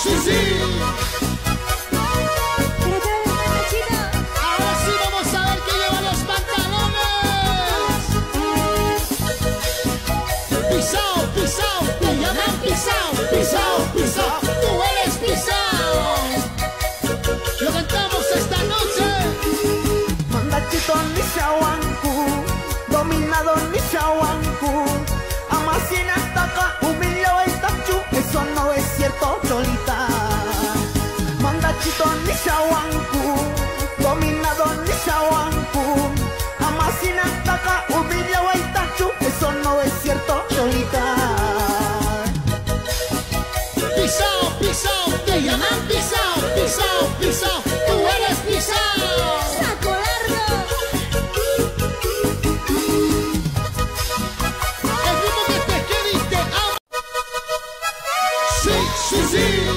sí, sí. Ahora sí vamos a ver quién lleva los pantalones. Pisao, pisao, te llaman pisao, pisao, pisao, tú eres pisao. Lo cantamos esta noche. Mandachito ni shawanku, dominado ni shawanku. Amasina taka, humillado el tachu, eso no es cierto, Cholita. Mandachito ni shawanku, dominado ni shawanku. Amasina taka, humillado el tachu, eso no es cierto, Cholita. Pisao, pisao, te llaman pisao, pisao, pisao, tú eres pisao. ¡Saco largo! El ritmo que te queriste. Sí, sí, sí.